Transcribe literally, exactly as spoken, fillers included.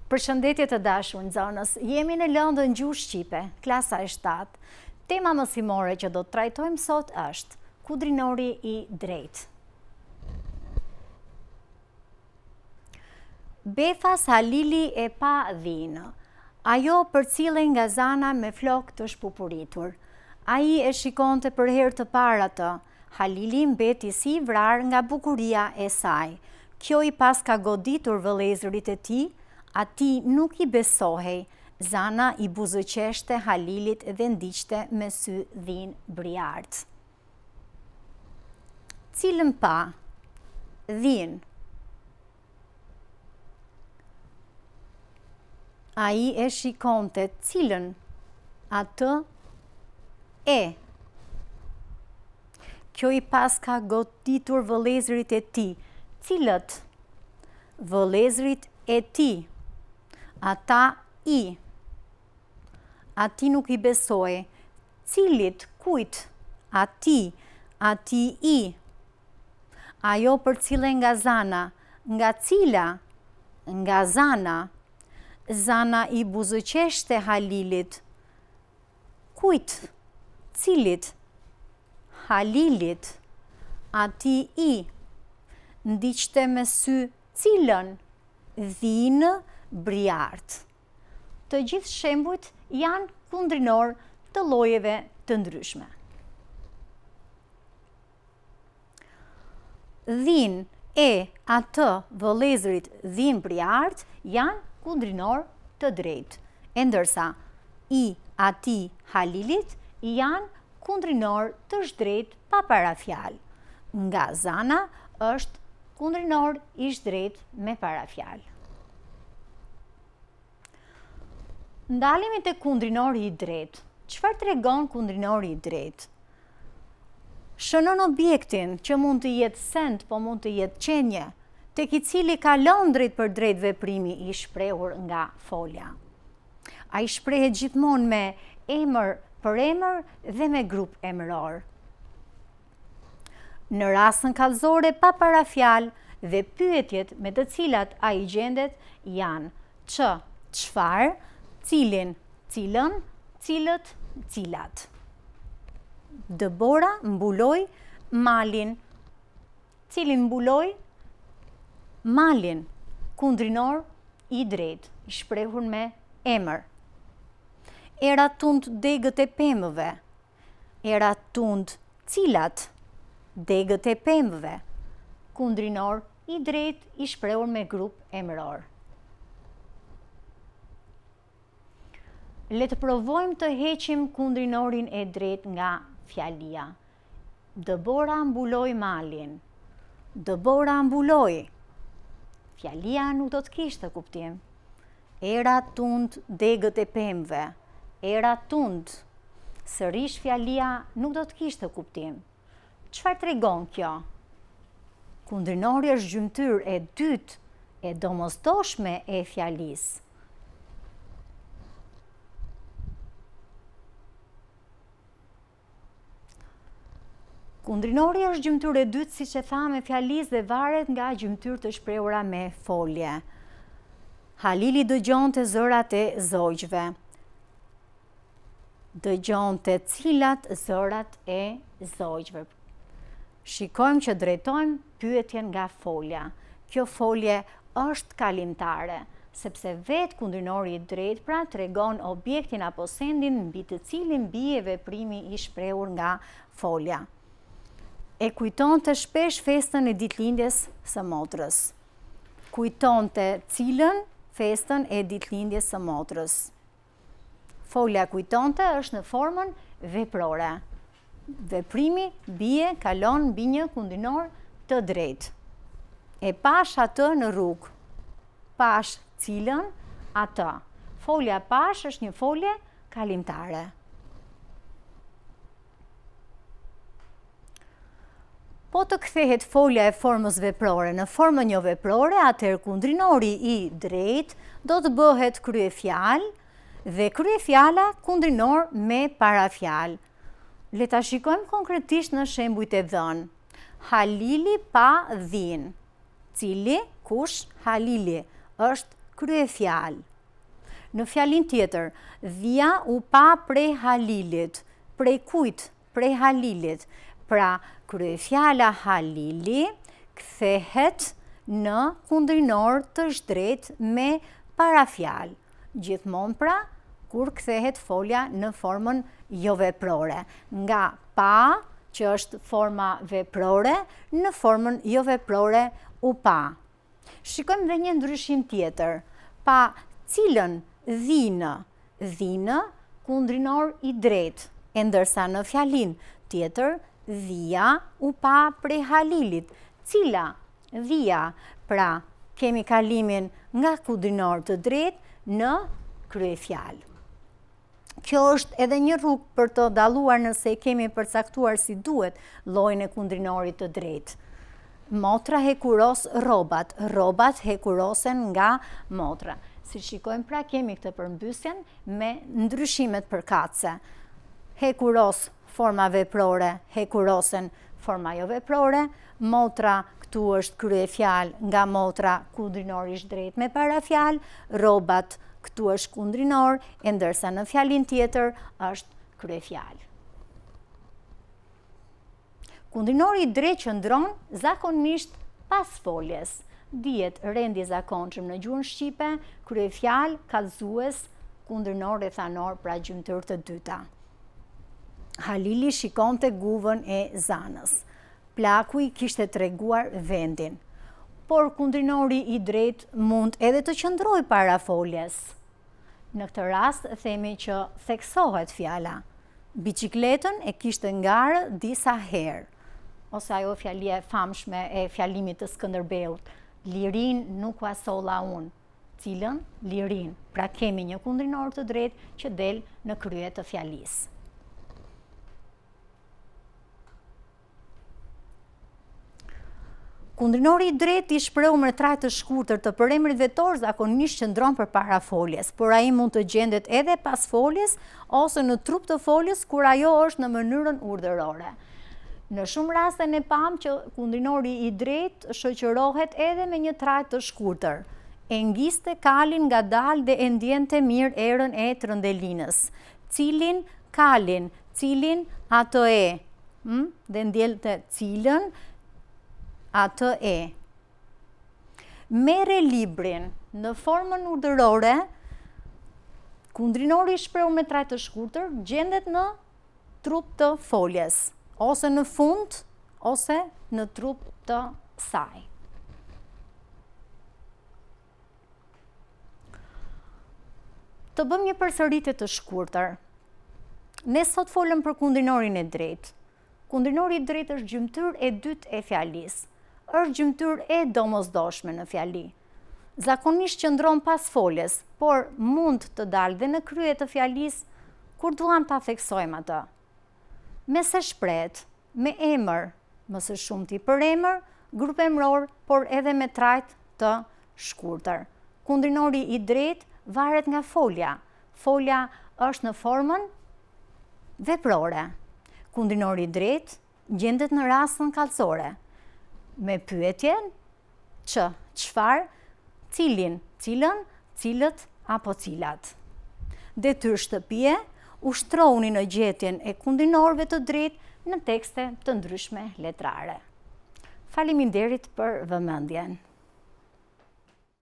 Përshëndetje të dashur nxënës, jemi në lëndën Gjuhë shqipe, klasa e shtatë. Tema mësimore që do të trajtojmë sot është Kundrinori i drejtë. Befas Halili e pa dhinë. Ajo përcillej nga zana me flokë të shpupuritur. Ai e shikonte për herë të parë atë. Halili mbeti si i vrarë nga bukuria e saj. Kjo i pas ka goditur vëllezërit e tij. Ati nuk i besohej, zana i buzëqeshte Halilit dhe ndiqte me sy dhinë briart. Cilën pa? Dhinë. Ai e shikonte cilën? Atë e. Kjo i pas ka goditur vëllezërit e tij. Cilët? Vëllezërit e tij. Ata i. Ati nuk i besoje. Cilit, kujt? Ati, ati i. Ajo përcillej nga zana. Nga cila? Nga zana. Zana i buzëqeshte Halilit. Kujt? Cilit? Halilit. Ati i. Ndiqte me sy cilën? Dhinë briart. Të gjithë shembujt janë kundrinor të llojeve të ndryshme. Dhinë, e, atë, vëllezërit, dhinë briart janë kundrinor të drejtë, e ndërsa i, ati, Halilit janë kundrinor të zhdrejtë pa parafjalë. Nga zana është kundrinor i zhdrejtë me parafjalë. Ndalemi te kundrinori i drejtë. Çfarë tregon kundrinori i drejtë? Shënon objektin që mund të jetë send, po mund të jetë qenje, tek i cili kalon drejt për drejt veprimi i shprehur nga folja. Ai shprehet gjithmonë me emër për emër dhe me grup emëror. Në rastën kallëzore pa parafjalë dhe pyetjet me të cilat ai gjendet janë ç, çfarë, cilin, cilën, cilët, cilat. Dëbora mbuloi malin. Cilin mbuloi? Malin. Kundrinor i drejtë, i shprehur me emër. Era tund degët e pemëve. Era tund cilat? Degët e pemëve. Kundrinor i drejtë, i shprehur me grup emëror. Le të provojmë të heqim kundrinorin e drejtë nga fjalia. Dëbora mbuloi malin. Dëbora mbuloi. Fjalia nuk do të kishte kuptim. Era tund degët e pemëve. Era tund. Sërish fjalia nuk do të kishte kuptim. Çfarë tregon kjo? Kundrinori është gjymtyr e dytë e domosdoshme e fjalisë. Kundrinori është gjymtyr e dytë, siç e thamë, e fjalisë dhe varet nga gjymtyr të shprehura me folje. Halili dëgjonte zërat e zogjve. Dëgjonte cilat zërat e zogjve. Shikojmë që drejtojmë pyetjen nga folja. Kjo folje është kalimtare, sepse vetë kundrinori i drejtë pra tregon objektin apo sendin mbi të cilin bie veprimi i shprehur nga folja. E kujtonte shpesh festën e ditëlindjes së motrës. Kujtonte cilën? Festën e ditëlindjes së motrës. Folja kujtonte është në formën veprore. Veprimi bie, kalon mbi një kundrinor të drejtë. E pash atë në rrugë. Pash cilën? Atë. Folja pash është një folje kalimtare. Po të kthehet folja e formës veprore në formën jo veprore, atëherë kundrinori i drejtë do të bëhet kryefjalë dhe kryefjala kundrinor me parafjalë. Le ta shikojmë konkretisht në shembujt e dhënë. Halili pa dhinë. Cili? Kush? Halili. Është kryefjalë. Në fjalin tjetër, dhia u pa prej halilit, prej kujt, prej halilit. Pra, kryefjala halili kthehet në kundrinor të shdret me parafjalë. Gjithmonë pra, kur kthehet folja në formën jo veprore. Nga pa, që është forma veprore, në formën jo veprore u pa. Shikojmë dhe një ndryshim tjetër. Pa cilën dhinë, dhinë, kundrinor i drejtë, e ndërsa në fjalin tjetër, dhia u pa prej halilit. Cila dhia, pra kemi kalimin nga kundrinor të drejtë në kryefjalë. Kjo është edhe një rrugë për të dalluar nëse kemi përcaktuar si duhet llojin e kundrinorit të drejtë. Motra hekuros rrobat, rrobat hekurosen nga motra. Si shikojmë pra kemi këtë përmbysjen me ndryshimet përkatëse. Hekuros forma veprore, hekurosen forma jo veprore, motra këtu është kryefjalë nga motra kundrinori i drejtë me parafjalë, rrobat këtu është kundrinor, e ndërsa në fjalin tjetër është kryefjalë. Kundrinori i drejtë qëndron zakonisht pas foljes. Dihet rendi zakonshëm në gjuhën shqipe, kryefjalë, kallëzues, kundrinor e thanor, pra gjymtyr të dyta. Halili shikonte guvën e zanës. Plaku i kishte treguar vendin. Por kundrinori i drejtë mund edhe të qëndroj para foljes. Në këtë rast themi që theksohet fjala. Biçikletën e kishte ngarë disa herë. Ose ajo fjalia e famshme e fjalimit të Skënderbeut. Lirin nuk vasolla unë. Cilën? Lirin. Pra kemi një kundrinor të drejtë që del në krye të fjalisë. Kundrinori i drejtë i shprehur me trajt të shkurtër të përemrit vetor zakonisht qëndron përpara foljes, por ai mund të gjendet edhe pas foljes ose në trup të foljes kur ajo është në mënyrën urdhërore. Në shumë raste ne pam që kundrinori i drejtë shoqërohet edhe me një trajt të shkurtër. E ngiste kalin ngadalë dhe e ndjente mirë erën e trëndelinës. Cilin kalin, cilin atë e, hm? Dhe ndjelte cilën atë e. Mere librin në formën urdhërore, kundrinori i shprehur me trajt të shkurtër gjendet në trup të foljes, ose në fund, ose në trup të saj. Të bëm një përsëritje të shkurtër. Ne sot folëm për kundrinorin e drejtë. Kundrinori i drejtë është gjymtyr e dytë e fjalisë. Është gjymtyr e domosdoshme në fjali. Zakonisht qëndron pas foljes, por mund të dalë dhe në krye të fjalisë kur duam ta theksojmë atë. Me se shprehet, me emër, më së shumti për emër, grup emror, por edhe me trajt të shkurtër. Kundrinori i drejtë varet nga folja. Folja është në formën veprore. Kundrinori i drejtë gjendet në rastën kallësore. Me pyetjen që, çfarë, cilin, cilën, cilët apo cilat. Detyrë shtëpie ushtrohuni në gjetjen e kundrinorëve të drejtë në tekste të ndryshme letrare. Faleminderit për vëmendjen.